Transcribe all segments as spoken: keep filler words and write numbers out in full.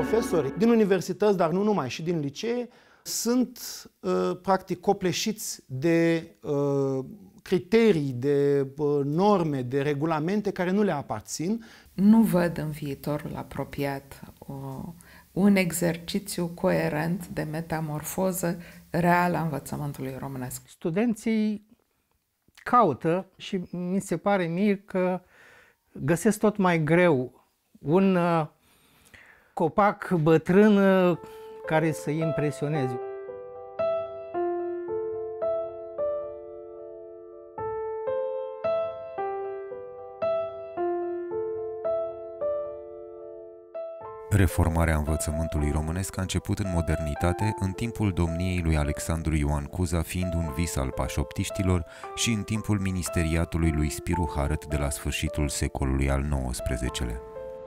profesori din universități, dar nu numai, și din licee, sunt uh, practic copleșiți de uh, criterii, de uh, norme, de regulamente care nu le aparțin. Nu văd în viitorul apropiat o, un exercițiu coerent de metamorfoză reală a învățământului românesc. Studenții caută și mi se pare mie că găsesc tot mai greu un uh, copac bătrân uh, care să-i impresioneze. Reformarea învățământului românesc a început în modernitate, în timpul domniei lui Alexandru Ioan Cuza, fiind un vis al pașoptiștilor, și în timpul ministeriatului lui Spiru Haret de la sfârșitul secolului al nouăsprezecelea.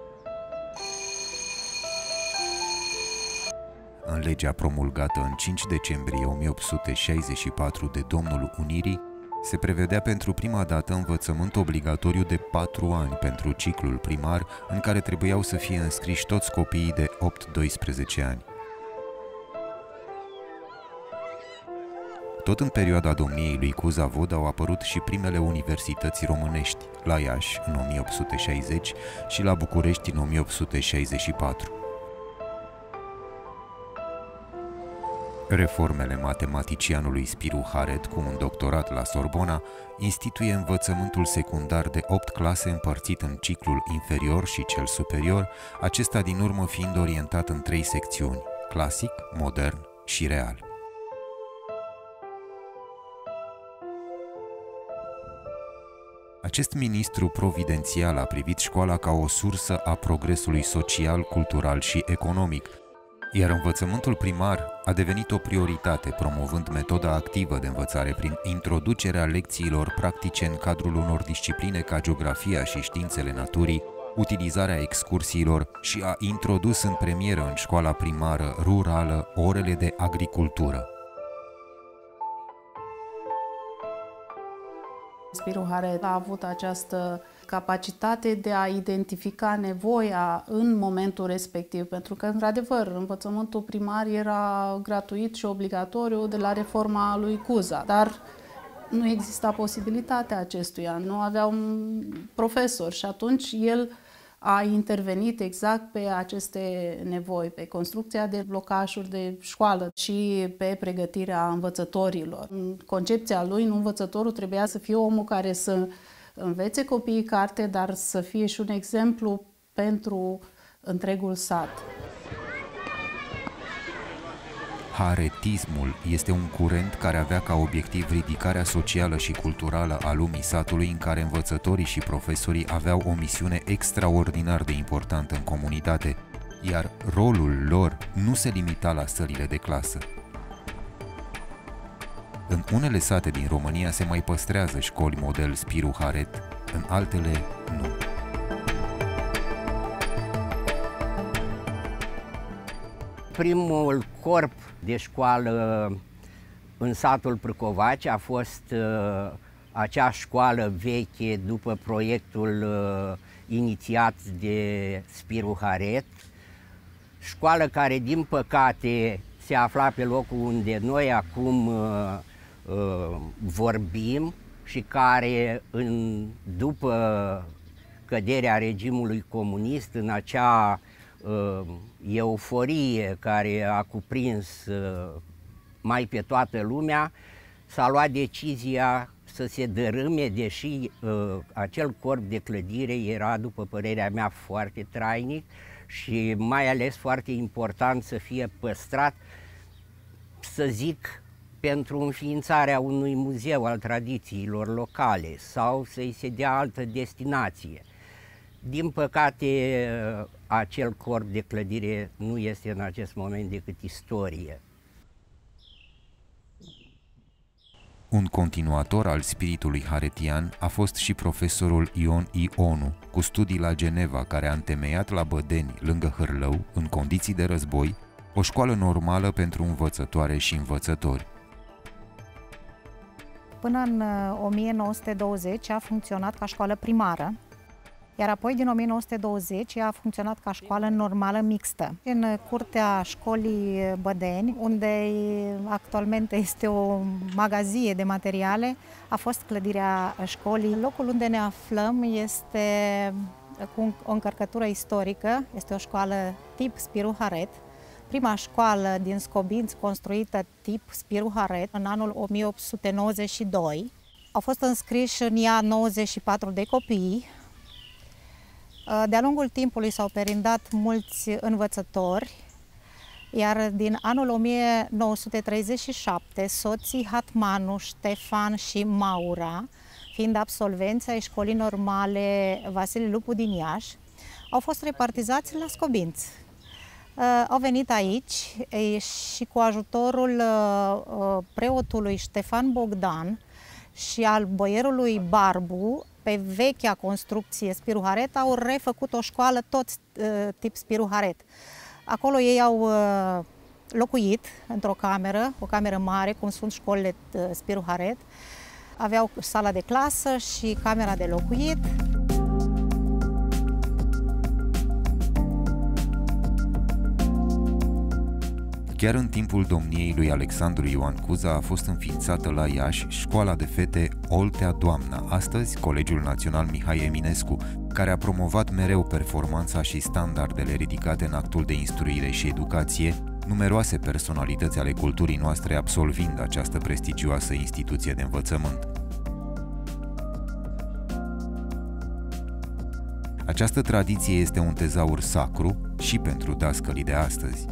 În legea promulgată în cinci decembrie o mie opt sute șaizeci și patru de Domnul Unirii, se prevedea pentru prima dată învățământ obligatoriu de patru ani pentru ciclul primar, în care trebuiau să fie înscriși toți copiii de opt-doisprezece ani. Tot în perioada domniei lui Cuza Vod au apărut și primele universități românești, la Iași în o mie opt sute șaizeci și la București în o mie opt sute șaizeci și patru. Reformele matematicianului Spiru Haret, cu un doctorat la Sorbona, instituie învățământul secundar de opt clase împărțit în ciclul inferior și cel superior, acesta din urmă fiind orientat în trei secțiuni: clasic, modern și real. Acest ministru providențial a privit școala ca o sursă a progresului social, cultural și economic, iar învățământul primar a devenit o prioritate, promovând metoda activă de învățare prin introducerea lecțiilor practice în cadrul unor discipline ca geografia și științele naturii, utilizarea excursiilor și a introdus în premieră în școala primară rurală orele de agricultură. Spiru Haret a avut această capacitate de a identifica nevoia în momentul respectiv, pentru că, într-adevăr, învățământul primar era gratuit și obligatoriu de la reforma lui Cuza, dar nu exista posibilitatea acestuia, nu avea un profesor și atunci el a intervenit exact pe aceste nevoi, pe construcția de blocașuri de școală și pe pregătirea învățătorilor. În concepția lui, învățătorul trebuia să fie omul care să învețe copiii carte, dar să fie și un exemplu pentru întregul sat. Haretismul este un curent care avea ca obiectiv ridicarea socială și culturală a lumii satului, în care învățătorii și profesorii aveau o misiune extraordinar de importantă în comunitate, iar rolul lor nu se limita la sălile de clasă. În unele sate din România se mai păstrează școli model Spiru Haret, în altele nu. Primul corp de școală în satul Prâcovaci a fost uh, acea școală veche după proiectul uh, inițiat de Spiru Haret, școală care, din păcate, se afla pe locul unde noi acum uh, uh, vorbim și care, în, după căderea regimului comunist, în acea uh, euforie care a cuprins uh, mai pe toată lumea, s-a luat decizia să se dărâme, deși uh, acel corp de clădire era, după părerea mea, foarte trainic și mai ales foarte important să fie păstrat, să zic, pentru înființarea unui muzeu al tradițiilor locale sau să-i se dea altă destinație. Din păcate, acel corp de clădire nu este în acest moment decât istorie. Un continuator al spiritului haretian a fost și profesorul Ion Ionu, cu studii la Geneva, care a întemeiat la Bădeni, lângă Hârlău, în condiții de război, o școală normală pentru învățătoare și învățători. Până în o mie nouă sute douăzeci a funcționat ca școală primară, Iar apoi, din o mie nouă sute douăzeci, ea a funcționat ca școală normală mixtă. În curtea școlii Bădeni, unde actualmente este o magazie de materiale, a fost clădirea școlii. Locul unde ne aflăm este cu o încărcătură istorică, este o școală tip Spiru Haret, prima școală din Scobinți construită tip Spiru Haret în anul o mie opt sute nouăzeci și doi. Au fost înscriși în ea nouăzeci și patru de copii. De-a lungul timpului s-au perindat mulți învățători, iar din anul o mie nouă sute treizeci și șapte, soții Hatmanu, Ștefan și Maura, fiind absolvenți ai școlii normale Vasile Lupu din Iași, au fost repartizați la Scobinți. Au venit aici și cu ajutorul preotului Ștefan Bogdan și al boierului Barbu, pe vechea construcție Spiru Haret, au refăcut o școală tot tip Spiru Haret. Acolo ei au locuit într-o cameră, o cameră mare, cum sunt școlile Spiru Haret. Aveau sala de clasă și camera de locuit. Chiar în timpul domniei lui Alexandru Ioan Cuza a fost înființată la Iași școala de fete Oltea Doamna, astăzi Colegiul Național Mihai Eminescu, care a promovat mereu performanța și standardele ridicate în actul de instruire și educație, numeroase personalități ale culturii noastre absolvind această prestigioasă instituție de învățământ. Această tradiție este un tezaur sacru și pentru dascălii de astăzi.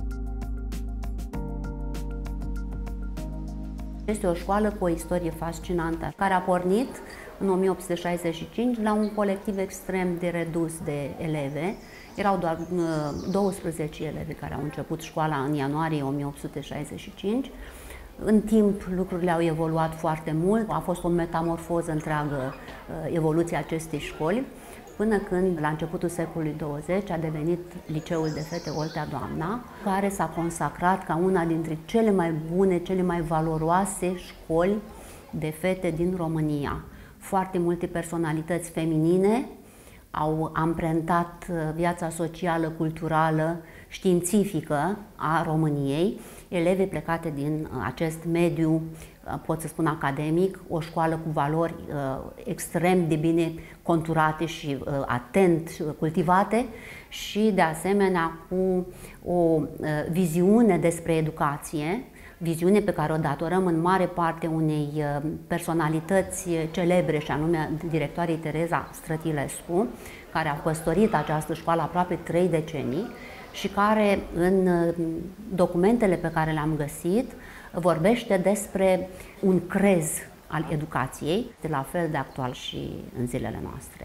Este o școală cu o istorie fascinantă, care a pornit în o mie opt sute șaizeci și cinci la un colectiv extrem de redus de eleve. Erau doar douăsprezece elevi care au început școala în ianuarie o mie opt sute șaizeci și cinci. În timp, lucrurile au evoluat foarte mult, a fost o metamorfoză întreagă evoluția acestei școli, până când, la începutul secolului douăzeci, a devenit Liceul de Fete Oltea Doamna, care s-a consacrat ca una dintre cele mai bune, cele mai valoroase școli de fete din România. Foarte multe personalități feminine au amprentat viața socială, culturală, științifică a României, elevi plecate din acest mediu, pot să spun academic, o școală cu valori uh, extrem de bine conturate și uh, atent cultivate și de asemenea cu o uh, viziune despre educație, viziune pe care o datorăm în mare parte unei uh, personalități celebre și anume directoarei Tereza Strătilescu, care a păstorit această școală aproape trei decenii și care în documentele pe care le-am găsit vorbește despre un crez al educației, de la fel de actual și în zilele noastre.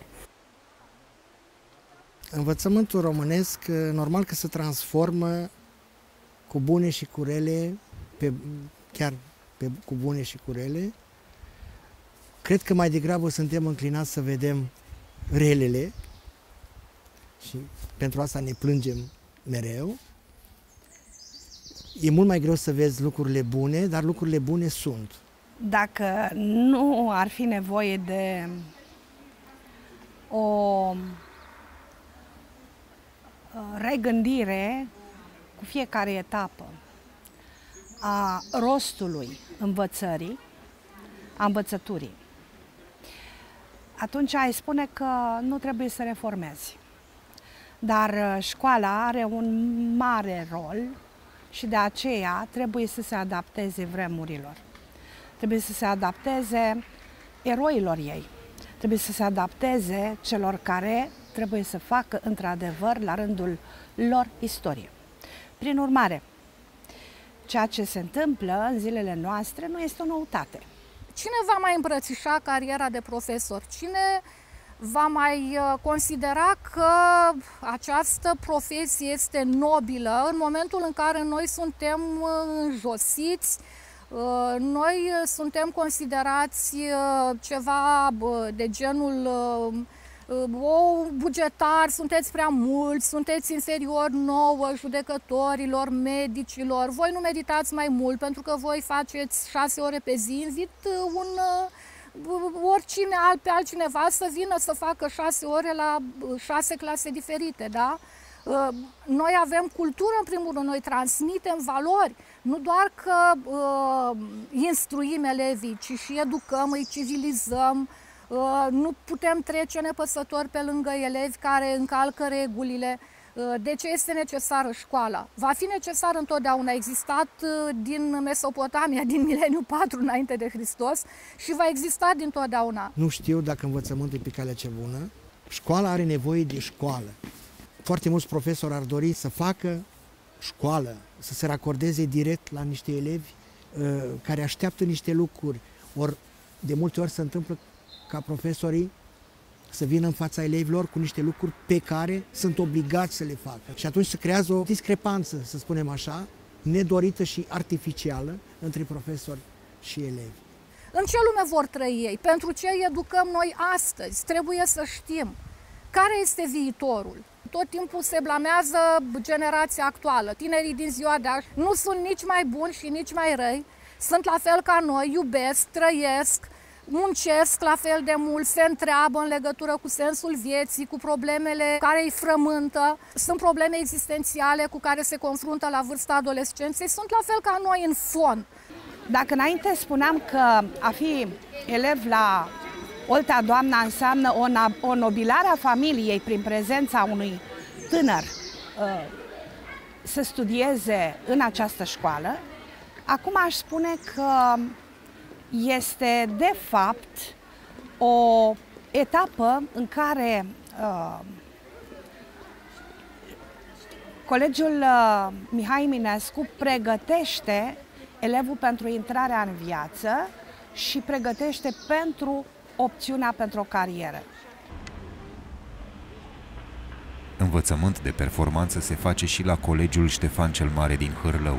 Învățământul românesc, normal că se transformă cu bune și cu rele, pe, chiar pe, cu bune și cu rele. Cred că mai degrabă suntem înclinați să vedem relele și pentru asta ne plângem mereu. E mult mai greu să vezi lucrurile bune, dar lucrurile bune sunt. Dacă nu ar fi nevoie de o regândire cu fiecare etapă a rostului învățării, a învățăturii, atunci ai spune că nu trebuie să reformezi. Dar școala are un mare rol și de aceea trebuie să se adapteze vremurilor. Trebuie să se adapteze eroilor ei. Trebuie să se adapteze celor care trebuie să facă într-adevăr la rândul lor istorie. Prin urmare, ceea ce se întâmplă în zilele noastre nu este o noutate. Cine va mai îmbrățișa cariera de profesor? Cine va mai considera că această profesie este nobilă în momentul în care noi suntem înjosiți, noi suntem considerați ceva de genul o bugetar, sunteți prea mulți, sunteți inferior nouă, judecătorilor, medicilor, voi nu meditați mai mult pentru că voi faceți șase ore pe zi, invit un oricine alt pe altcineva să vină să facă șase ore la șase clase diferite, da? Noi avem cultură, în primul rând, noi transmitem valori, nu doar că uh, instruim elevii, ci și educăm, îi civilizăm. Uh, nu putem trece nepăsători pe lângă elevi care încalcă regulile. Uh, de ce este necesară școala? Va fi necesar întotdeauna, a existat uh, din Mesopotamia, din mileniul patru înainte de Hristos și va exista dintotdeauna. Nu știu dacă învățământul e pe calea cea bună. Școala are nevoie de școală. Foarte mulți profesori ar dori să facă școală, să se racordeze direct la niște elevi uh, care așteaptă niște lucruri. Ori de multe ori se întâmplă ca profesorii să vină în fața elevilor cu niște lucruri pe care sunt obligați să le facă. Și atunci se creează o discrepanță, să spunem așa, nedorită și artificială între profesori și elevi. În ce lume vor trăi ei? Pentru ce îi educăm noi astăzi? Trebuie să știm care este viitorul. Tot timpul se blamează generația actuală. Tinerii din ziua de azi nu sunt nici mai buni și nici mai răi. Sunt la fel ca noi, iubesc, trăiesc, muncesc la fel de mult, se întreabă în legătură cu sensul vieții, cu problemele care îi frământă. Sunt probleme existențiale cu care se confruntă la vârsta adolescenței. Sunt la fel ca noi în fond. Dacă înainte spuneam că a fi elev la Oltea Doamna înseamnă o, o nobilare a familiei prin prezența unui tânăr uh, să studieze în această școală, acum aș spune că este de fapt o etapă în care uh, Colegiul uh, Mihai Eminescu pregătește elevul pentru intrarea în viață și pregătește pentru opțiunea pentru o carieră. Învățământ de performanță se face și la Colegiul Ștefan cel Mare din Hârlău.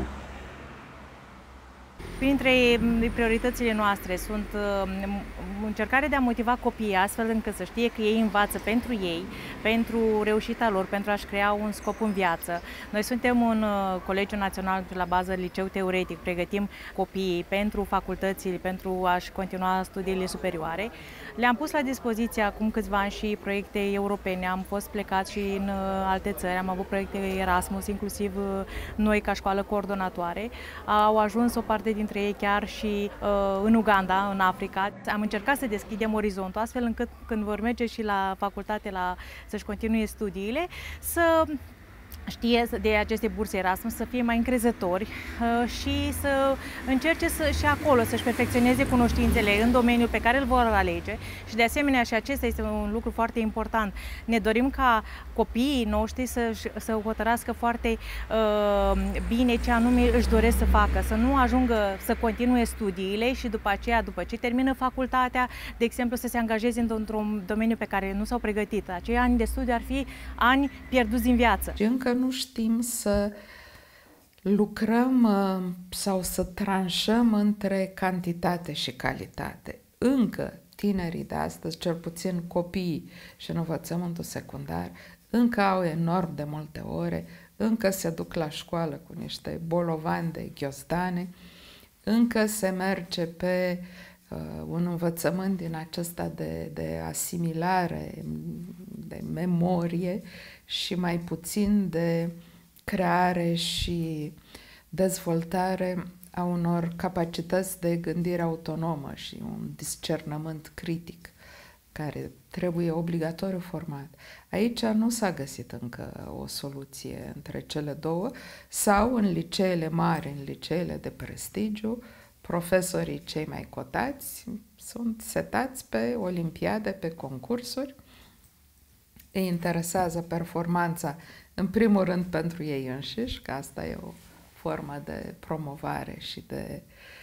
Printre prioritățile noastre sunt încercarea de a motiva copiii astfel încât să știe că ei învață pentru ei, pentru reușita lor, pentru a-și crea un scop în viață. Noi suntem un Colegiu Național la bază liceu teoretic, pregătim copiii pentru facultățile, pentru a-și continua studiile superioare. Le-am pus la dispoziție acum câțiva ani și proiecte europene, am fost plecați și în alte țări, am avut proiecte Erasmus, inclusiv noi ca școală coordonatoare. Au ajuns o parte dintre ei chiar și uh, în Uganda, în Africa. Am încercat să deschidem orizontul astfel încât când vor merge și la facultate la, să-și continue studiile, să știe de aceste burse Erasmus, să fie mai încrezători uh, și să încerce să, și acolo să-și perfecționeze cunoștințele în domeniul pe care îl vor alege și de asemenea și acesta este un lucru foarte important. Ne dorim ca copiii noștri să, să hotărască foarte uh, bine ce anume își doresc să facă, să nu ajungă să continue studiile și după aceea, după ce termină facultatea, de exemplu, să se angajeze într-un domeniu pe care nu s-au pregătit. Acei ani de studiu ar fi ani pierduți din viață. Și încă nu știm să lucrăm sau să tranșăm între cantitate și calitate. Încă tinerii de astăzi, cel puțin copiii și în învățământul secundar, încă au enorm de multe ore, încă se duc la școală cu niște bolovani de ghiozdane, încă se merge pe uh, un învățământ din acesta de, de asimilare, de memorie și mai puțin de creare și dezvoltare a unor capacități de gândire autonomă și un discernământ critic care trebuie obligatoriu format. Aici nu s-a găsit încă o soluție între cele două sau în liceele mari, în liceele de prestigiu, profesorii cei mai cotați sunt setați pe olimpiade, pe concursuri. Îi interesează performanța, în primul rând pentru ei înșiși, că asta e o formă de promovare și de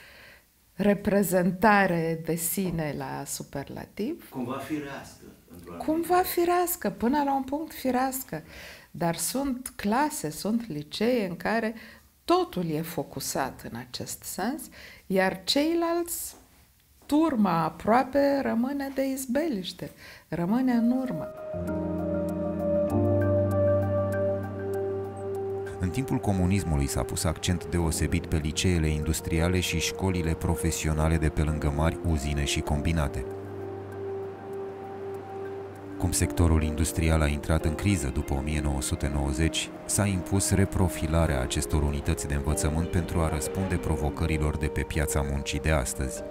reprezentare de sine la superlativ. Cumva firească. Cumva firească, până la un punct firească. Dar sunt clase, sunt licee în care totul e focusat în acest sens, iar ceilalți, turma aproape rămâne de izbeliște, rămâne în urmă. În timpul comunismului s-a pus accent deosebit pe liceele industriale și școlile profesionale de pe lângă mari uzine și combinate. Cum sectorul industrial a intrat în criză după o mie nouă sute nouăzeci, s-a impus reprofilarea acestor unități de învățământ pentru a răspunde provocărilor de pe piața muncii de astăzi.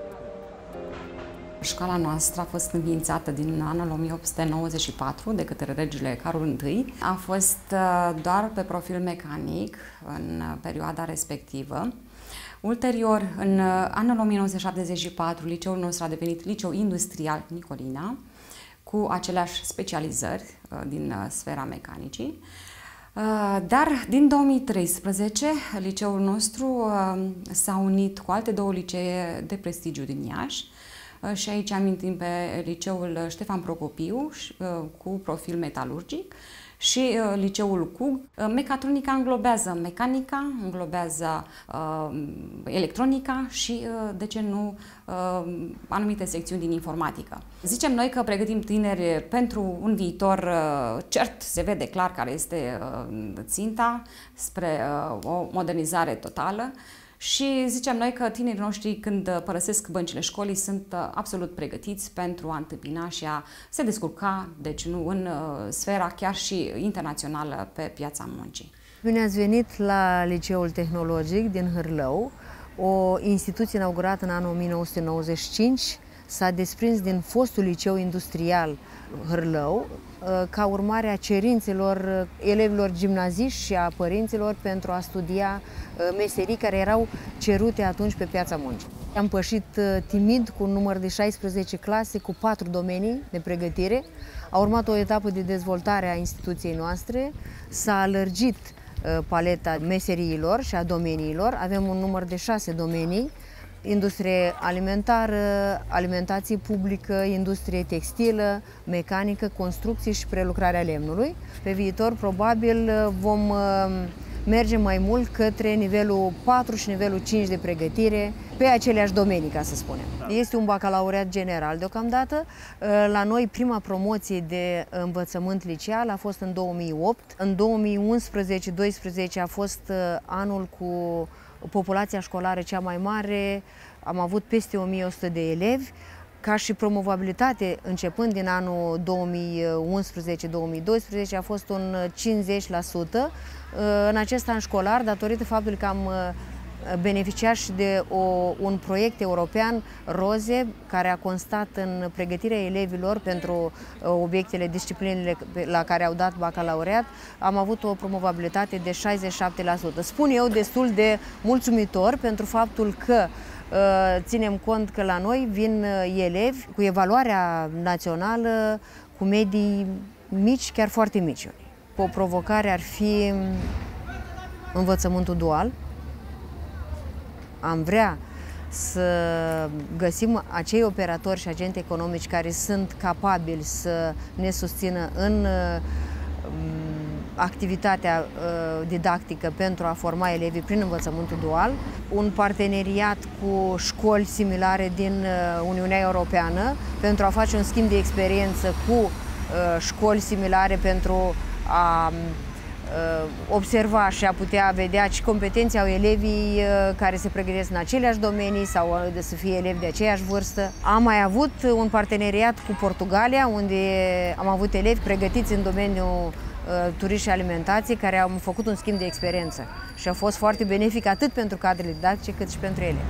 Școala noastră a fost înființată din anul o mie opt sute nouăzeci și patru de către regele Carol I. A fost doar pe profil mecanic în perioada respectivă. Ulterior, în anul o mie nouă sute șaptezeci și patru, liceul nostru a devenit liceu industrial Nicolina, cu aceleași specializări din sfera mecanicii. Dar din două mii treisprezece, liceul nostru s-a unit cu alte două licee de prestigiu din Iași, și aici amintim pe liceul Ștefan Procopiu cu profil metalurgic și liceul C U G. Mecatronica înglobează mecanica, înglobează uh, electronica și, uh, de ce nu, uh, anumite secțiuni din informatică. Zicem noi că pregătim tineri pentru un viitor uh, cert, se vede clar care este uh, ținta spre uh, o modernizare totală. Și zicem noi că tinerii noștri, când părăsesc băncile școlii, sunt absolut pregătiți pentru a întâmpina și a se descurca, deci nu, în sfera chiar și internațională pe piața muncii. Bine ați venit la Liceul Tehnologic din Hârlău, o instituție inaugurată în anul o mie nouă sute nouăzeci și cinci. S-a desprins din fostul liceu industrial Hârlău, ca urmare a cerințelor elevilor gimnaziști și a părinților pentru a studia meserii care erau cerute atunci pe piața muncii. Am pășit timid cu un număr de șaisprezece clase cu patru domenii de pregătire. A urmat o etapă de dezvoltare a instituției noastre, s-a lărgit paleta meseriilor și a domeniilor. Avem un număr de șase domenii: industrie alimentară, alimentație publică, industrie textilă, mecanică, construcții și prelucrarea lemnului. Pe viitor, probabil, vom merge mai mult către nivelul patru și nivelul cinci de pregătire pe aceleași domenii, ca să spunem. Este un bacalaureat general deocamdată. La noi, prima promoție de învățământ liceal a fost în două mii opt. În două mii unsprezece doisprezece a fost anul cu populația școlară cea mai mare, am avut peste o mie o sută de elevi. Ca și promovabilitate, începând din anul două mii unsprezece două mii doisprezece, a fost un cincizeci la sută în acest an școlar, datorită faptului că am beneficiat și de o, un proiect european, ROZE, care a constat în pregătirea elevilor pentru obiectele, disciplinele la care au dat bacalaureat. Am avut o promovabilitate de șaizeci și șapte la sută. Spun eu destul de mulțumitor pentru faptul că ținem cont că la noi vin elevi cu evaluarea națională, cu medii mici, chiar foarte mici. O provocare ar fi învățământul dual. Am vrea să găsim acei operatori și agenți economici care sunt capabili să ne susțină în activitatea didactică pentru a forma elevii prin învățământul dual, un parteneriat cu școli similare din Uniunea Europeană pentru a face un schimb de experiență cu școli similare pentru a observa și a putea vedea ce competențe au elevii care se pregătesc în aceleași domenii sau să fie elevi de aceeași vârstă. Am mai avut un parteneriat cu Portugalia, unde am avut elevi pregătiți în domeniul turism și alimentație, care au făcut un schimb de experiență și a fost foarte benefic atât pentru cadrele didactice cât și pentru ele.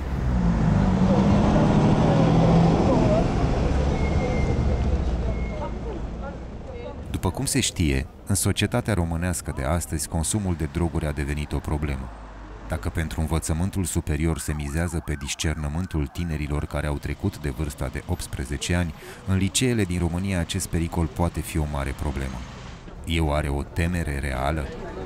După cum se știe, în societatea românească de astăzi, consumul de droguri a devenit o problemă. Dacă pentru învățământul superior se mizează pe discernământul tinerilor care au trecut de vârsta de optsprezece ani, în liceele din România acest pericol poate fi o mare problemă. E oare o temere reală?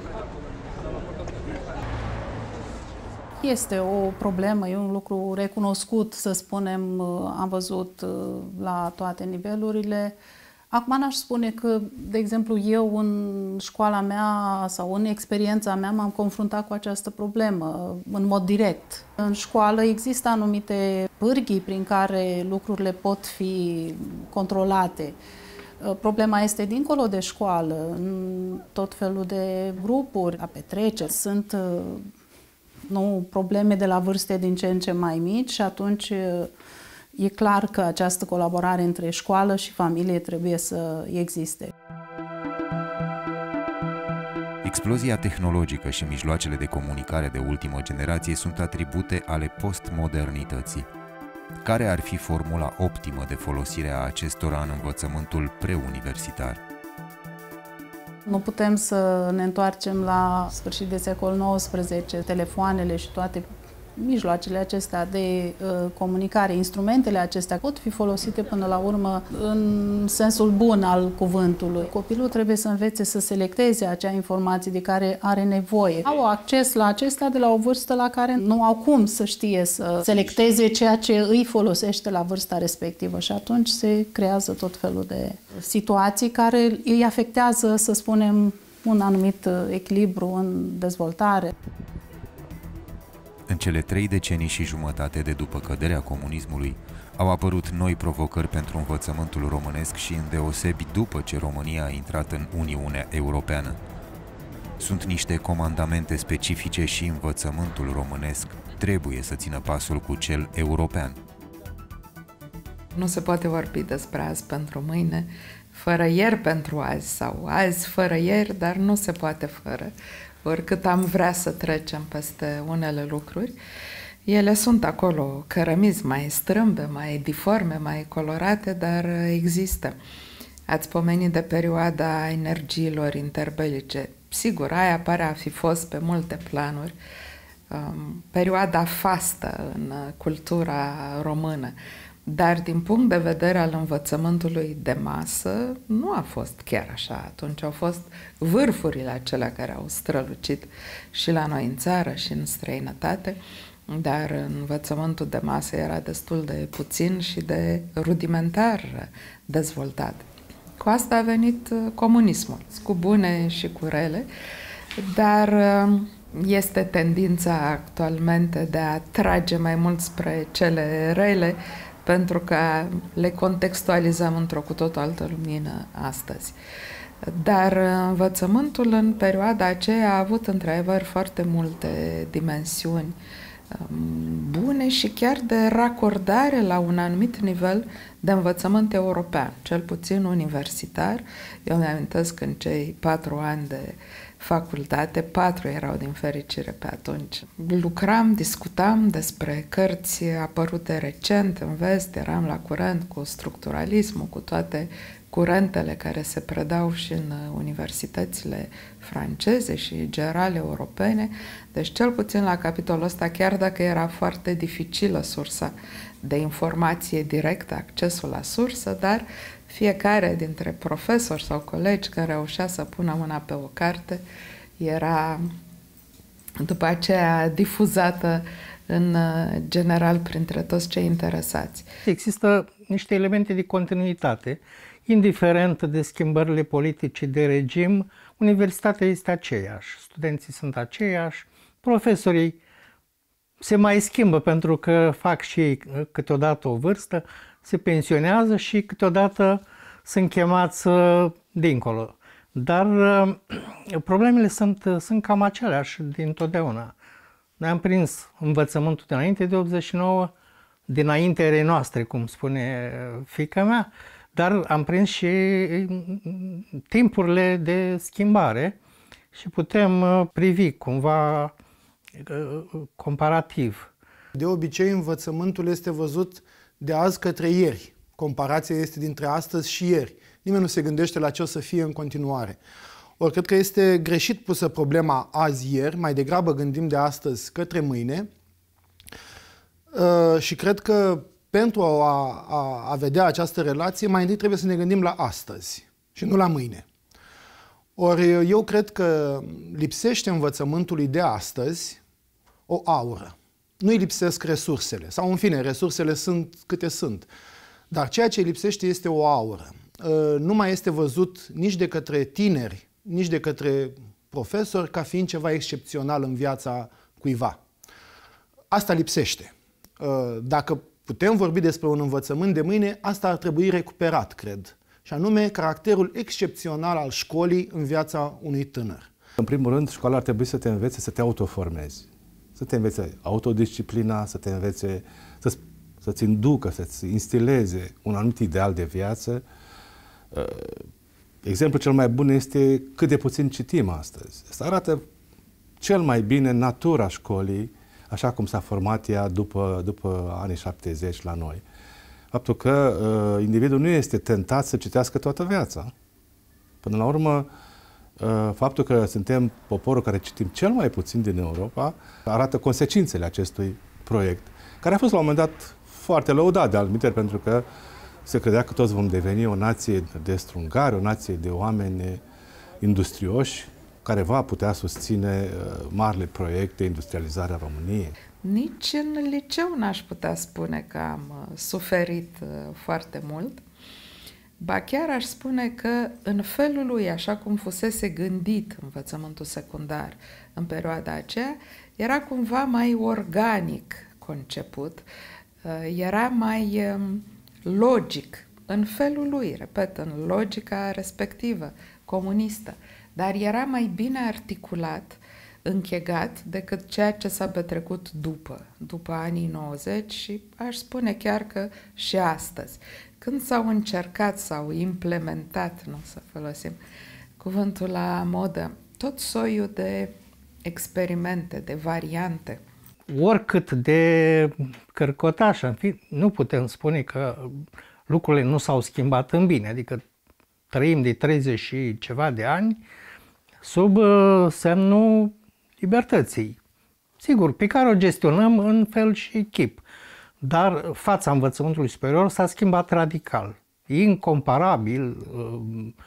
Este o problemă, e un lucru recunoscut, să spunem, am văzut la toate nivelurile. Acum n-aș spune că, de exemplu, eu în școala mea sau în experiența mea m-am confruntat cu această problemă în mod direct. În școală există anumite pârghii prin care lucrurile pot fi controlate. Problema este dincolo de școală, în tot felul de grupuri, la petreceri. Sunt nu, probleme de la vârste din ce în ce mai mici și atunci e clar că această colaborare între școală și familie trebuie să existe. Explozia tehnologică și mijloacele de comunicare de ultimă generație sunt atribute ale postmodernității. Care ar fi formula optimă de folosire a acestora în învățământul preuniversitar? Nu putem să ne întoarcem la sfârșit de secol nouăsprezece, telefoanele și toate mijloacele acestea de uh, comunicare, instrumentele acestea pot fi folosite până la urmă în sensul bun al cuvântului. Copilul trebuie să învețe să selecteze acea informație de care are nevoie. Au acces la acestea de la o vârstă la care nu au cum să știe să selecteze ceea ce îi folosește la vârsta respectivă și atunci se creează tot felul de situații care îi afectează, să spunem, un anumit echilibru în dezvoltare. În cele trei decenii și jumătate de după căderea comunismului, au apărut noi provocări pentru învățământul românesc și îndeosebi după ce România a intrat în Uniunea Europeană. Sunt niște comandamente specifice și învățământul românesc trebuie să țină pasul cu cel european. Nu se poate vorbi despre azi pentru mâine, fără ieri pentru azi sau azi fără ieri, dar nu se poate fără. Oricât am vrea să trecem peste unele lucruri, ele sunt acolo cărămizi mai strâmbe, mai diforme, mai colorate, dar există. Ați pomenit de perioada energiilor interbelice. Sigur, aia pare a fi fost pe multe planuri um, perioada fastă în cultura română. Dar din punct de vedere al învățământului de masă, nu a fost chiar așa. Atunci au fost vârfurile acelea care au strălucit și la noi în țară și în străinătate, dar învățământul de masă era destul de puțin și de rudimentar dezvoltat. Cu asta a venit comunismul, cu bune și cu rele, dar este tendința actualmente de a trage mai mult spre cele rele, pentru că le contextualizăm într-o cu tot altă lumină astăzi. Dar învățământul în perioada aceea a avut într-adevăr foarte multe dimensiuni bune și chiar de racordare la un anumit nivel de învățământ european, cel puțin universitar. Eu mi-amintesc în cei patru ani de facultate, patru erau din fericire pe atunci. Lucram, discutam despre cărți apărute recent în vest, eram la curent cu structuralismul, cu toate curentele care se predau și în universitățile franceze și generale europene. Deci cel puțin la capitolul ăsta, chiar dacă era foarte dificilă sursa de informație directă, accesul la sursă, dar fiecare dintre profesori sau colegi care reușea să pună mâna pe o carte era după aceea difuzată în general printre toți cei interesați. Există niște elemente de continuitate. Indiferent de schimbările politice de regim, universitatea este aceeași, studenții sunt aceiași, profesorii se mai schimbă pentru că fac și ei câteodată o vârstă, se pensionează și câteodată sunt chemați dincolo. Dar problemele sunt, sunt cam aceleași dintotdeauna. Noi am prins învățământul dinainte de optzeci și nouă, dinainte erei noastre, cum spune fiica mea, dar am prins și timpurile de schimbare și putem privi cumva comparativ. De obicei, învățământul este văzut de azi către ieri. Comparația este dintre astăzi și ieri. Nimeni nu se gândește la ce o să fie în continuare. Ori cred că este greșit pusă problema azi-ieri, mai degrabă gândim de astăzi către mâine. Uh, și cred că pentru a, a, a vedea această relație, mai întâi trebuie să ne gândim la astăzi și nu la mâine. Ori eu cred că lipsește învățământului de astăzi o aură. Nu-i lipsesc resursele, sau în fine, resursele sunt câte sunt. Dar ceea ce lipsește este o aură. Nu mai este văzut nici de către tineri, nici de către profesori ca fiind ceva excepțional în viața cuiva. Asta lipsește. Dacă putem vorbi despre un învățământ de mâine, asta ar trebui recuperat, cred. și anume caracterul excepțional al școlii în viața unui tânăr. În primul rând, școala ar trebui să te învețe să te autoformezi, să te învețe autodisciplina, să te învețe să, să-ți inducă, să-ți instileze un anumit ideal de viață. Exemplul cel mai bun este cât de puțin citim astăzi. Asta arată cel mai bine natura școlii, așa cum s-a format ea după, după anii șaptezeci la noi. Faptul că uh, individul nu este tentat să citească toată viața. Până la urmă, uh, faptul că suntem poporul care citim cel mai puțin din Europa arată consecințele acestui proiect, care a fost la un moment dat foarte lăudat de altminteri, pentru că se credea că toți vom deveni o nație de strungari, o nație de oameni industrioși, care va putea susține uh, marile proiecte de industrializare a României. Nici în liceu n-aș putea spune că am uh, suferit uh, foarte mult. Ba chiar aș spune că în felul lui, așa cum fusese gândit învățământul secundar în perioada aceea, era cumva mai organic conceput, uh, era mai uh, logic în felul lui, repet, în logica respectivă, comunistă. Dar era mai bine articulat, închegat, decât ceea ce s-a petrecut după, după anii nouăzeci și aș spune chiar că și astăzi. Când s-au încercat, s-au implementat, nu să folosim cuvântul la modă, tot soiul de experimente, de variante. Oricât de cărcotaș, în fi, nu putem spune că lucrurile nu s-au schimbat în bine, adică trăim de treizeci și ceva de ani sub uh, semnul libertății. Sigur, pe care o gestionăm în fel și chip. Dar fața învățământului superior s-a schimbat radical. Incomparabil. Uh,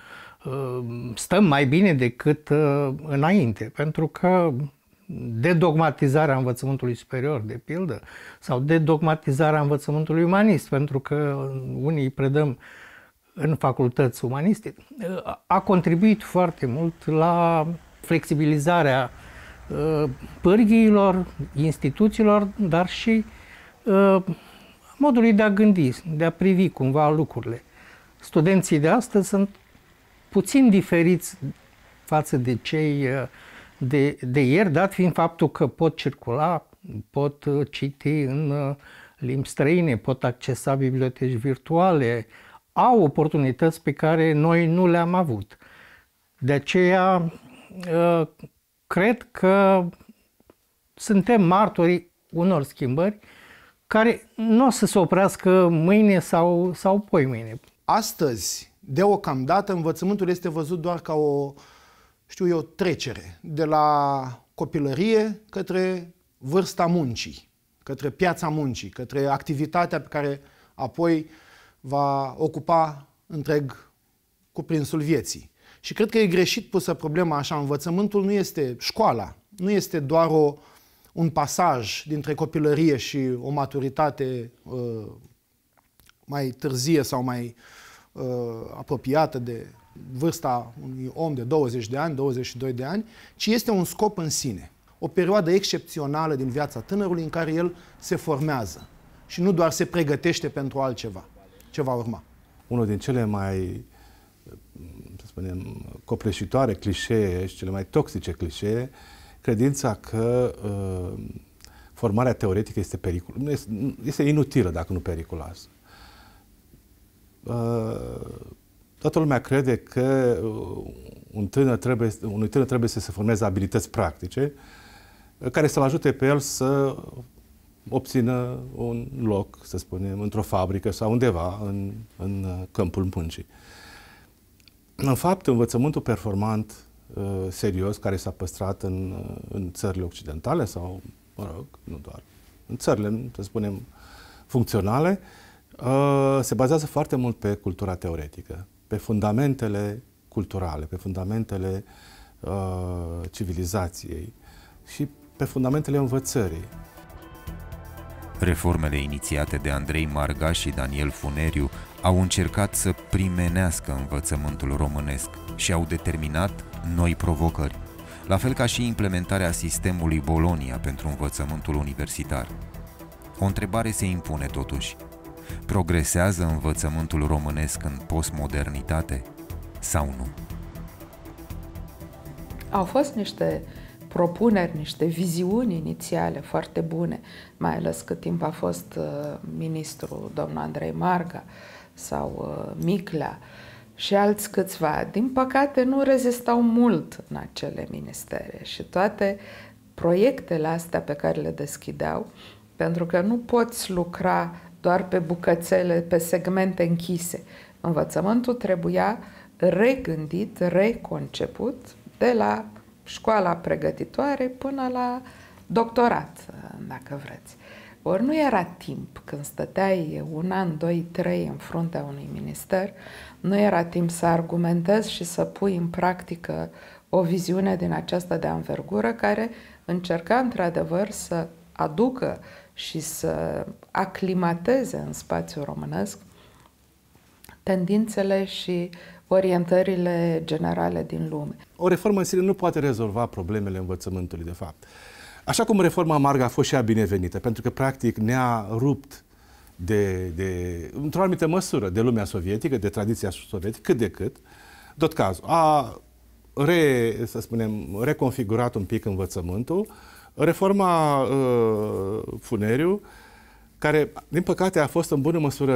uh, stăm mai bine decât uh, înainte, pentru că dedogmatizarea învățământului superior, de pildă, sau dedogmatizarea învățământului umanist, pentru că unii predăm în facultăți umaniste, a contribuit foarte mult la flexibilizarea uh, pârghiilor, instituțiilor, dar și uh, modului de a gândi, de a privi cumva lucrurile. Studenții de astăzi sunt puțin diferiți față de cei uh, de, de ieri, dat fiind faptul că pot circula, pot uh, citi în uh, limbi străine, pot accesa biblioteci virtuale, au oportunități pe care noi nu le-am avut. De aceea, cred că suntem martorii unor schimbări care nu o să se oprească mâine sau, sau poimâine. Astăzi, deocamdată, învățământul este văzut doar ca o, știu eu, trecere de la copilărie către vârsta muncii, către piața muncii, către activitatea pe care apoi va ocupa întreg cuprinsul vieții. Și cred că e greșit pusă problema așa. Învățământul nu este școala, nu este doar o, un pasaj dintre copilărie și o maturitate uh, mai târzie sau mai uh, apropiată de vârsta unui om de douăzeci de ani, douăzeci și doi de ani, ci este un scop în sine. O perioadă excepțională din viața tânărului în care el se formează și nu doar se pregătește pentru altceva ce va urma. Unul din cele mai, să spunem, copleșitoare clișee și cele mai toxice clișee, credința că uh, formarea teoretică este pericol, este, este inutilă dacă nu periculoasă. Uh, toată lumea crede că un tânăr trebuie, unui tânăr trebuie să se formeze abilități practice care să-l ajute pe el să obțină un loc, să spunem, într-o fabrică sau undeva în, în câmpul muncii. În fapt, învățământul performant, serios, care s-a păstrat în, în țările occidentale sau, mă rog, nu doar, în țările, să spunem, funcționale, se bazează foarte mult pe cultura teoretică, pe fundamentele culturale, pe fundamentele civilizației și pe fundamentele învățării. Reformele inițiate de Andrei Marga și Daniel Funeriu au încercat să primenească învățământul românesc și au determinat noi provocări, la fel ca și implementarea sistemului Bologna pentru învățământul universitar. O întrebare se impune totuși. Progresează învățământul românesc în postmodernitate sau nu? Au fost niște propuneri, niște viziuni inițiale foarte bune, mai ales cât timp a fost uh, ministru domnul Andrei Marga sau uh, Miclea și alți câțiva. Din păcate nu rezistau mult în acele ministere și toate proiectele astea pe care le deschideau, pentru că nu poți lucra doar pe bucățele, pe segmente închise. Învățământul trebuia regândit, reconceput de la școala pregătitoare până la doctorat, dacă vreți. Ori nu era timp când stăteai un an, doi, trei în fruntea unui minister, nu era timp să argumentezi și să pui în practică o viziune din aceasta de anvergură care încerca într-adevăr să aducă și să aclimateze în spațiul românesc tendințele și orientările generale din lume. O reformă în sine nu poate rezolva problemele învățământului, de fapt. Așa cum reforma Marga a fost și ea binevenită, pentru că, practic, ne-a rupt de, de, într-o anumită măsură de lumea sovietică, de tradiția sovietică, cât de cât. Tot cazul, a re, să spunem, reconfigurat un pic învățământul. Reforma uh, Funeriu, care, din păcate, a fost în bună măsură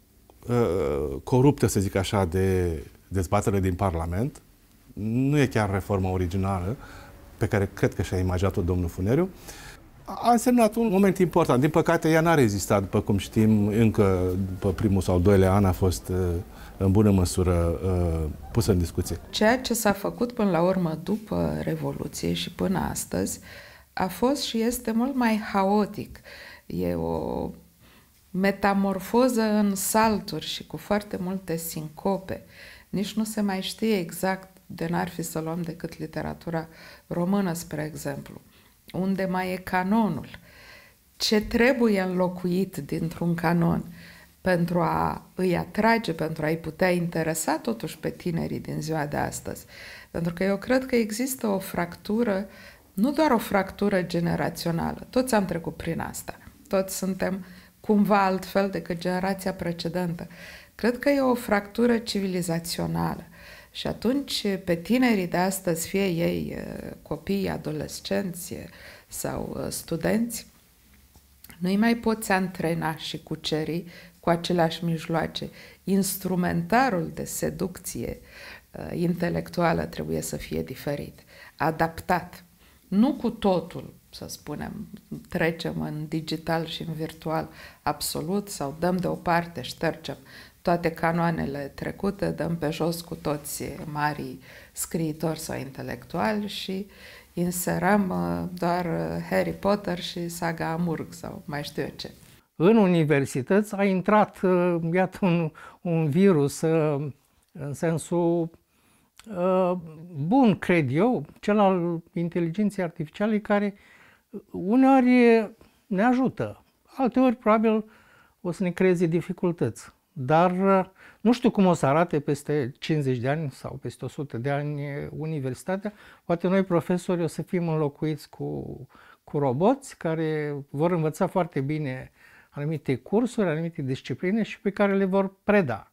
uh, coruptă, să zic așa, de dezbaterile din Parlament. Nu e chiar reforma originală, pe care cred că și-a imaginat-o domnul Funeriu. A însemnat un moment important. Din păcate, ea n-a rezistat, după cum știm, încă după primul sau doilea an a fost uh, în bună măsură uh, pusă în discuție. Ceea ce s-a făcut până la urmă după Revoluție și până astăzi a fost și este mult mai haotic. E o metamorfoză în salturi și cu foarte multe sincope. Nici nu se mai știe exact, de n-ar fi să luăm decât literatura română, spre exemplu. Unde mai e canonul? Ce trebuie înlocuit dintr-un canon pentru a îi atrage, pentru a-i putea interesa totuși pe tinerii din ziua de astăzi? Pentru că eu cred că există o fractură, nu doar o fractură generațională, toți am trecut prin asta, toți suntem cumva altfel decât generația precedentă. Cred că e o fractură civilizațională. Și atunci, pe tinerii de astăzi, fie ei copii, adolescenți sau studenți, nu-i mai poți antrena și cuceri cu aceleași mijloace. Instrumentarul de seducție intelectuală trebuie să fie diferit, adaptat. Nu cu totul, să spunem, trecem în digital și în virtual absolut sau dăm deoparte, ștergem toate canoanele trecute, dăm pe jos cu toți marii scriitori sau intelectuali și inserăm doar Harry Potter și saga Amurg sau mai știu eu ce. În universități a intrat, iată, un, un virus în sensul bun, cred eu, cel al inteligenței artificiale, care uneori ne ajută, alteori probabil o să ne creeze dificultăți. Dar nu știu cum o să arate peste cincizeci de ani sau peste o sută de ani universitatea. Poate noi profesori o să fim înlocuiți cu, cu roboți care vor învăța foarte bine anumite cursuri, anumite discipline și pe care le vor preda.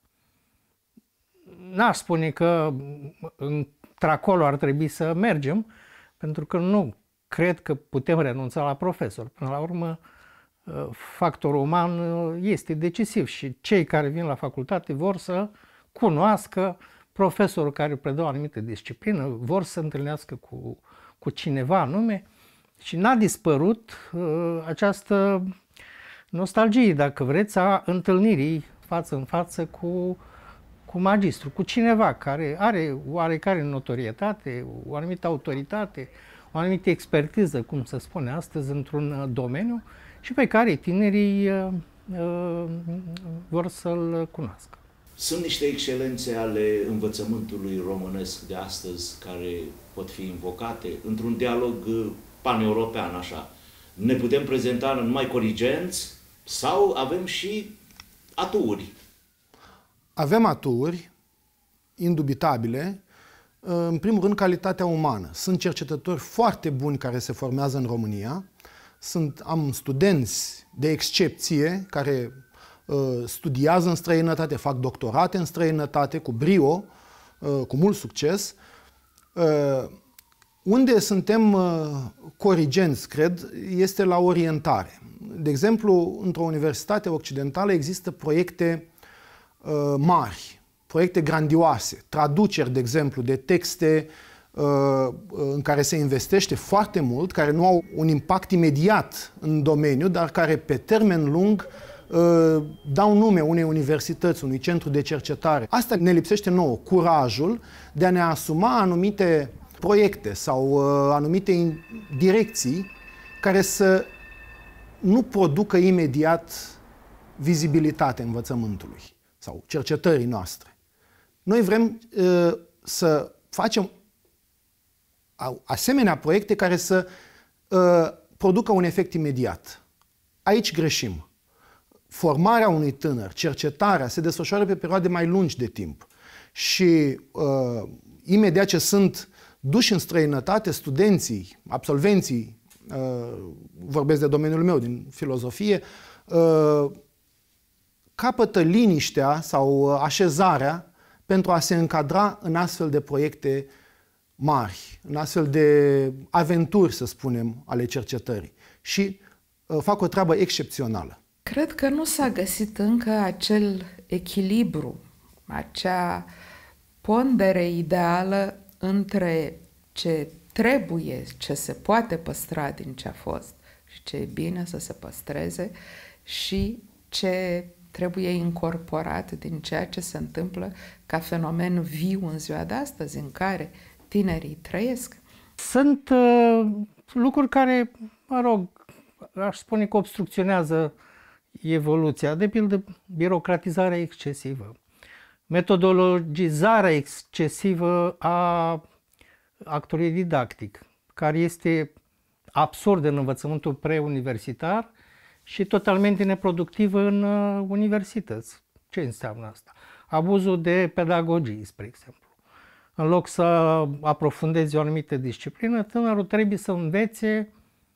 N-aș spune că într-acolo ar trebui să mergem, pentru că nu cred că putem renunța la profesor. Până la urmă, factorul uman este decisiv și cei care vin la facultate vor să cunoască profesorul care predă o anumită disciplină, vor să întâlnească cu, cu cineva anume și n-a dispărut uh, această nostalgie, dacă vreți, a întâlnirii față în față cu, cu magistru, cu cineva care are oarecare notorietate, o anumită autoritate, o anumită expertiză, cum se spune astăzi, într-un domeniu și pe care tinerii uh, uh, vor să-l cunoască. Sunt niște excelențe ale învățământului românesc de astăzi care pot fi invocate într-un dialog pan-european, așa. Ne putem prezenta numai corigenți sau avem și aturi? Avem aturi indubitabile. În primul rând, calitatea umană. Sunt cercetători foarte buni care se formează în România. Sunt, am studenți de excepție care studiază în străinătate, fac doctorate în străinătate cu brio, cu mult succes. Unde suntem corigenți, cred, este la orientare. De exemplu, într-o universitate occidentală există proiecte mari, proiecte grandioase, traduceri, de exemplu, de texte în care se investește foarte mult, care nu au un impact imediat în domeniu, dar care pe termen lung dau nume unei universități, unui centru de cercetare. Asta ne lipsește nouă, curajul de a ne asuma anumite proiecte sau anumite direcții care să nu producă imediat vizibilitate învățământului sau cercetării noastre. Noi vrem să facem asemenea proiecte care să uh, producă un efect imediat. Aici greșim. Formarea unui tânăr, cercetarea, se desfășoară pe perioade mai lungi de timp. Și uh, imediat ce sunt duși în străinătate, studenții, absolvenții, uh, vorbesc de domeniul meu, din filozofie, uh, capătă liniștea sau așezarea pentru a se încadra în astfel de proiecte mari, în astfel de aventuri, să spunem, ale cercetării. Și uh, fac o treabă excepțională. Cred că nu s-a găsit încă acel echilibru, acea pondere ideală între ce trebuie, ce se poate păstra din ce a fost și ce e bine să se păstreze și ce trebuie incorporat din ceea ce se întâmplă ca fenomen viu în ziua de astăzi, în care tinerii trăiesc. Sunt uh, lucruri care, mă rog, aș spune că obstrucționează evoluția, de pildă birocratizarea excesivă, metodologizarea excesivă a actului didactic, care este absurd în învățământul preuniversitar și totalmente neproductivă în uh, universități. Ce înseamnă asta? Abuzul de pedagogie, spre exemplu. În loc să aprofundeze o anumită disciplină, tânărul trebuie să învețe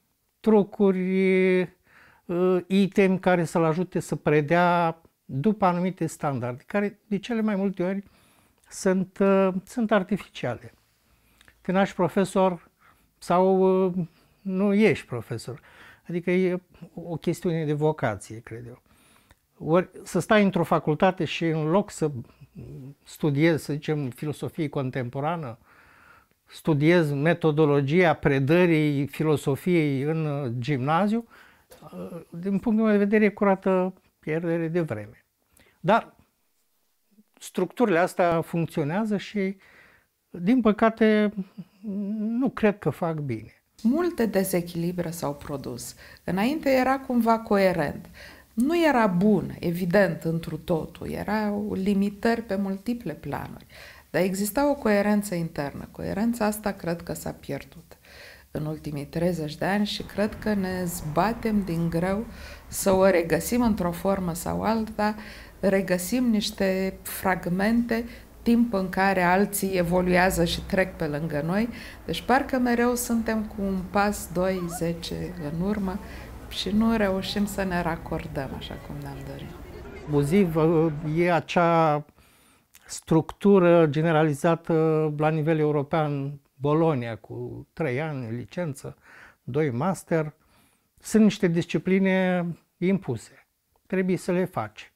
trucuri, itemi care să-l ajute să predea după anumite standarde, care de cele mai multe ori sunt, sunt artificiale. Te naști profesor sau nu ești profesor. Adică e o chestiune de vocație, cred eu. Ori să stai într-o facultate și în loc să studiezi, să zicem, filosofie contemporană, studiezi metodologia predării filosofiei în gimnaziu, din punctul meu de vedere e curată pierdere de vreme. Dar structurile astea funcționează și, din păcate, nu cred că fac bine. Multe dezechilibre s-au produs. Înainte era cumva coerent. Nu era bun, evident, întru totul. Erau limitări pe multiple planuri. Dar exista o coerență internă. Coerența asta cred că s-a pierdut în ultimii treizeci de ani și cred că ne zbatem din greu să o regăsim într-o formă sau alta, regăsim niște fragmente, timp în care alții evoluează și trec pe lângă noi, deci parcă mereu suntem cu un pas, doi, zece în urmă și nu reușim să ne racordăm așa cum ne-am dorit. Abuziv e acea structură generalizată la nivel european, Bologna, cu trei ani licență, doi master. Sunt niște discipline impuse. Trebuie să le faci.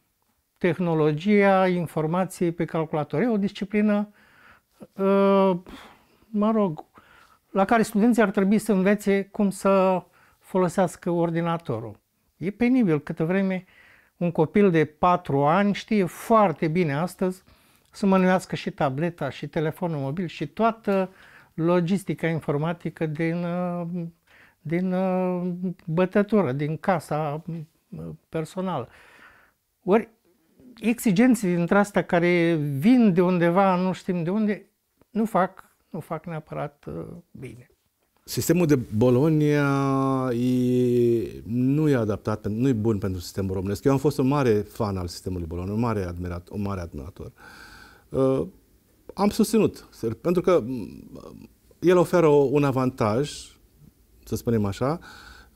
Tehnologia informației pe calculator e o disciplină, mă rog, la care studenții ar trebui să învețe cum să folosească ordinatorul. E penibil, câtă vreme un copil de patru ani știe foarte bine astăzi să mânuiască și tableta, și telefonul mobil, și toată logistica informatică din, din bătătură, din casa personală. Ori exigențe dintre astea care vin de undeva, nu știm de unde, nu fac, nu fac neapărat bine. Sistemul de Bologna e, nu e adaptat, nu e bun pentru sistemul românesc. Eu am fost un mare fan al sistemului Bologna, un mare, admirat, un mare admirator. Uh, am susținut, pentru că el oferă un avantaj, să spunem așa,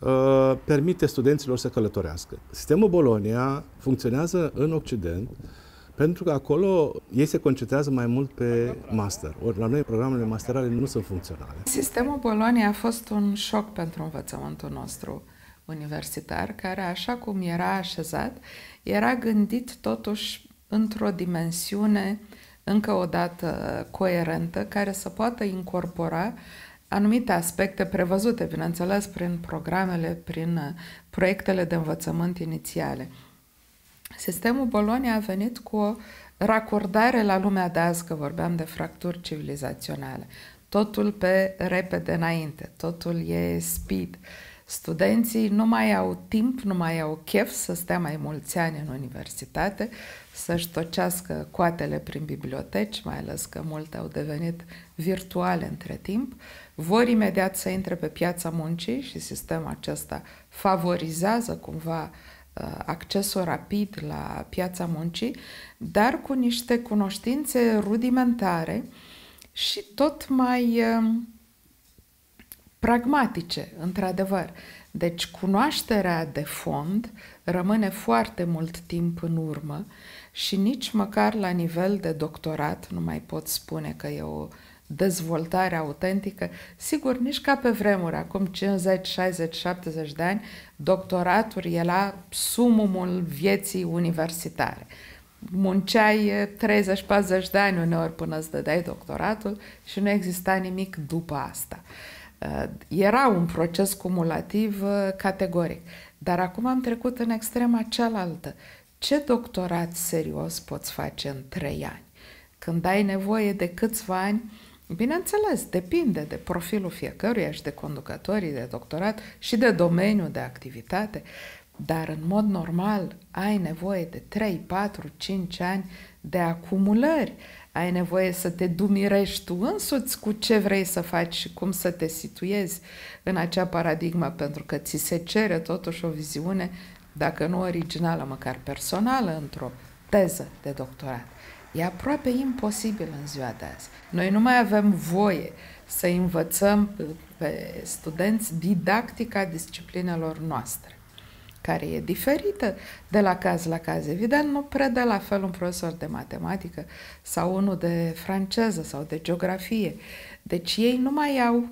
uh, permite studenților să călătorească. Sistemul Bologna funcționează în Occident pentru că acolo ei se concentrează mai mult pe master. Ori la noi programele masterale nu sunt funcționale. Sistemul Bologna a fost un șoc pentru învățământul nostru universitar, care, așa cum era așezat, era gândit totuși într-o dimensiune încă o dată coerentă, care să poată incorpora anumite aspecte prevăzute, bineînțeles, prin programele, prin proiectele de învățământ inițiale. Sistemul Bologna a venit cu o racordare la lumea de azi, că vorbeam de fracturi civilizaționale. Totul pe repede înainte, totul e speed. Studenții nu mai au timp, nu mai au chef să stea mai mulți ani în universitate, să-și tocească coatele prin biblioteci, mai ales că multe au devenit virtuale între timp, vor imediat să intre pe piața muncii și sistemul acesta favorizează cumva accesul rapid la piața muncii, dar cu niște cunoștințe rudimentare și tot mai pragmatice, într-adevăr. Deci cunoașterea de fond rămâne foarte mult timp în urmă și nici măcar la nivel de doctorat nu mai pot spune că e o dezvoltare autentică. Sigur, nici ca pe vremuri, acum cincizeci, șaizeci, șaptezeci de ani, doctoratul era sumumul vieții universitare. Munceai treizeci patruzeci de ani uneori până îți dădeai doctoratul și nu exista nimic după asta. Era un proces cumulativ categoric, dar acum am trecut în extrema cealaltă. Ce doctorat serios poți face în trei ani? Când ai nevoie de câțiva ani, bineînțeles, depinde de profilul fiecăruia și de conducătorii de doctorat și de domeniul de activitate, dar în mod normal ai nevoie de trei, patru, cinci ani de acumulări. Ai nevoie să te dumirești tu însuți cu ce vrei să faci și cum să te situezi în acea paradigmă, pentru că ți se cere totuși o viziune, dacă nu originală, măcar personală, într-o teză de doctorat. E aproape imposibil în ziua de azi. Noi nu mai avem voie să învățăm pe studenți didactica disciplinelor noastre, care e diferită de la caz la caz. Evident, nu predă la fel un profesor de matematică sau unul de franceză sau de geografie. Deci ei nu mai au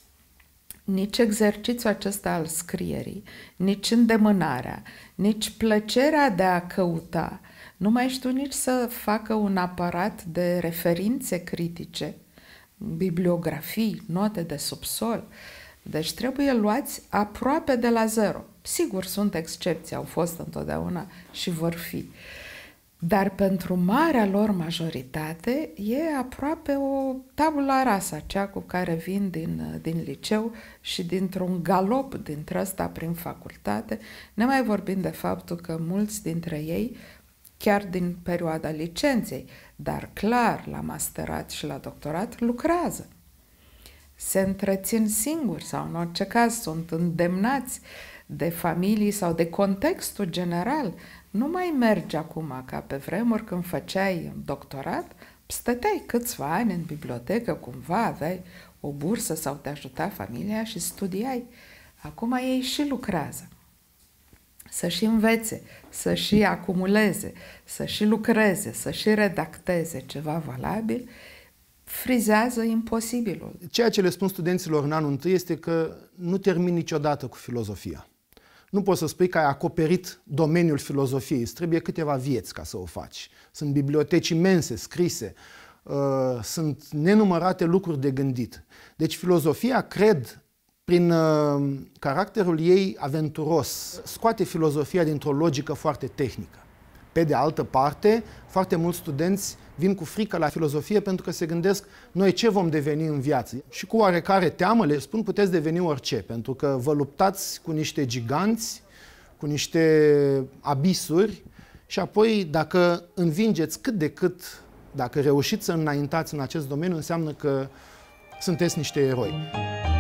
nici exercițiul acesta al scrierii, nici îndemânarea, nici plăcerea de a căuta. Nu mai știu nici să facă un aparat de referințe critice, bibliografii, note de subsol. Deci trebuie luați aproape de la zero. Sigur, sunt excepții, au fost întotdeauna și vor fi. Dar pentru marea lor majoritate e aproape o tabula rasa, cea cu care vin din, din liceu și dintr-un galop dintre ăsta prin facultate, ne mai vorbim de faptul că mulți dintre ei, chiar din perioada licenței, dar clar la masterat și la doctorat, lucrează. Se întrețin singuri sau, în orice caz, sunt îndemnați de familii sau de contextul general. Nu mai mergi acum ca pe vremuri când făceai doctorat, stăteai câțiva ani în bibliotecă, cumva aveai o bursă sau te ajuta familia și studiai. Acum ei și lucrează. Să-și învețe, să-și acumuleze, să-și lucreze, să-și redacteze ceva valabil, frizează imposibilul. Ceea ce le spun studenților în anul întâi este că nu termin niciodată cu filozofia. Nu poți să spui că ai acoperit domeniul filozofiei, îți trebuie câteva vieți ca să o faci. Sunt biblioteci imense, scrise, uh, sunt nenumărate lucruri de gândit. Deci filozofia, cred, prin uh, caracterul ei aventuros, scoate filozofia dintr-o logică foarte tehnică. Pe de altă parte, foarte mulți studenți vin cu frică la filozofie pentru că se gândesc noi ce vom deveni în viață. Și cu oarecare teamă le spun puteți deveni orice, pentru că vă luptați cu niște giganți, cu niște abisuri și apoi dacă învingeți cât de cât, dacă reușiți să înaintați în acest domeniu, înseamnă că sunteți niște eroi.